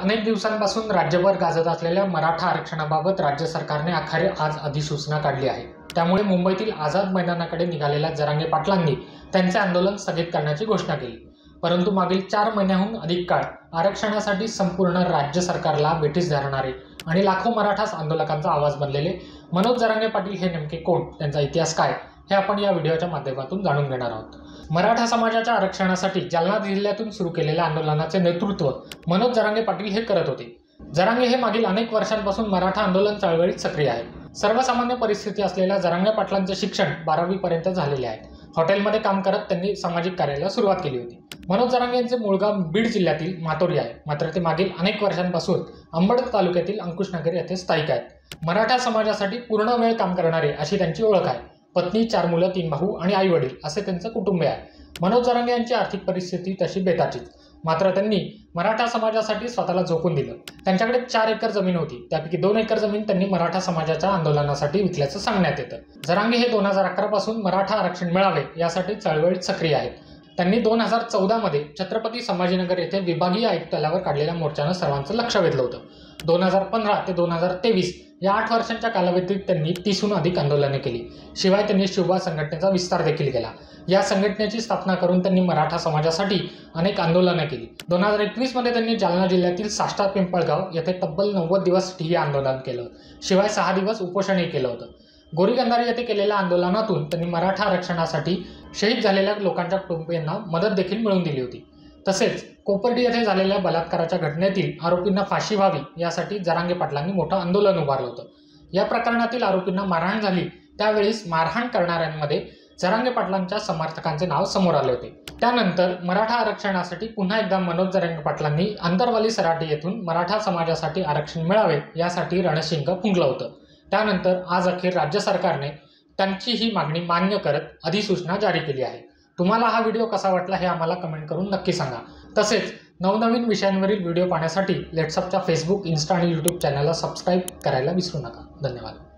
अनेक दिवसांपासून राज्यभर गाजत असलेल्या मराठा आरक्षणाबाबत राज्य सरकारने अखेर आज अधिसूचना काढली आहे। त्यामुळे मुंबईतील आझाद मैदानाकडे निघालेल्या जरांगे पाटलांनी त्यांचे आंदोलन स्थगित करण्याची घोषणा केली। परंतु मागील 4 महिन्यांहून अधिक काळ आरक्षणासाठी संपूर्ण राज्य सरकारला वेठीस धरणारे आणि लाखो मराठा आंदोलकांचा आवाज बनलेले मनोज जरांगे पाटील हे नेमके कोण, त्यांचा इतिहास काय, हे आपण या व्हिडिओच्या माध्यमातून जाणून घेणार आहोत। मराठा समाजाच्या आरक्षणासाठी जालना जिल्ह्यातून सुरू केलेल्या आंदोलनाचे नेतृत्व मनोज जरांगे पाटील हे करत होते। जरांगे हे मागील अनेक वर्षांपासून मराठा आंदोलन चळवळीत सक्रिय आहेत। सर्वसामान्य परिस्थिती असलेल्या जरांगे पाटलांचे शिक्षण 12वी पर्यंत झालेले आहे। हॉटेलमध्ये काम करत त्यांनी सामाजिक कार्याला सुरुवात केली होती। मनोज जरांगे यांचे मूळ गाव बीड जिल्ह्यातील मातोरी आहे, मात्र ते मागील अनेक वर्षांपासून अंबड तालुक्यातील अंकुशनगर येथे स्थायिक आहेत। मराठा समाजासाठी पूर्ण वेळ काम करणारे अशी त्यांची ओळख आहे। पत्नी, 4 मुलं, 3 भाऊ आणि आई वडील असे त्यांचे कुटुंब आहे। मनोज जरांगे यांची आर्थिक परिस्थिती तशी बेताचीच, मात्र त्यांनी मराठा समाजासाठी स्वतःला झोकून दिलं। त्यांच्याकडे 4 एकर जमीन होती, त्यापैकी 2 एकर जमीन त्यांनी मराठा समाजाच्या आंदोलनासाठी विकल्याचं सांगण्यात येतं। जरांगे हे 2011 पासून मराठा आरक्षण मिळावे यासाठी चळवळीत सक्रिय आहेत। त्यांनी 2014 मध्ये छत्रपती संभाजीनगर येथे विभागीय आयुक्तालयावर काढलेल्या मोर्चानं सर्वांचं लक्ष वेधलं होतं। 2015 ते 2023 या 8 वर्षांच्या कालावधीत त्यांनी 30हून अधिक आंदोलने केली। शिवाय त्यांनी शिवबा संघटनेचा विस्तार देखील केला। या संघटनेची स्थापना करून त्यांनी मराठा समाजासाठी अनेक आंदोलने केली। 2021 मध्ये त्यांनी जालना जिल्ह्यातील साष्टा पिंपळगाव येथे तब्बल 90 दिवस ठिय्या आंदोलन केलं। शिवाय 6 दिवस उपोषणही केलं होतं। गोरीगंधारी येथे केलेल्या आंदोलनातून त्यांनी मराठा आरक्षणासाठी शहीद झालेल्या लोकांच्या कुटुंबियांना मदत देखील मिळवून दिली होती। तसेच कोपर्डी येथे झालेल्या बलात्काराच्या घटनेतील आरोपींना फाशी व्हावी यासाठी जरांगे पाटलांनी मोठं आंदोलन उभारलं होतं। या प्रकरणातील आरोपींना मारहाण झाली त्यावेळेस मारहाण करणाऱ्यांमध्ये जरांगे पाटलांच्या समर्थकांचे नाव समोर आले होते। त्यानंतर मराठा आरक्षणासाठी पुन्हा एकदा मनोज जरांगे पाटलांनी आंतरवाली सराटी येथून मराठा समाजासाठी आरक्षण मिळावे यासाठी रणशिंग फुंकलं होतं। त्यानंतर आज अखेर राज्य सरकारने त्यांची ही मागणी मान्य करत अधिसूचना जारी केली आहे। तुम्हाला हा व्हिडिओ कसा वाटला हे आम्हाला कमेंट करून नक्की सांगा। तसेच नवनवीन विषयांवरील व्हिडिओ पाहण्यासाठी लेट्सअपच्या फेसबुक, इन्स्टा आणि यूट्यूब चॅनलला सबस्क्राईब करायला विसरू नका। धन्यवाद।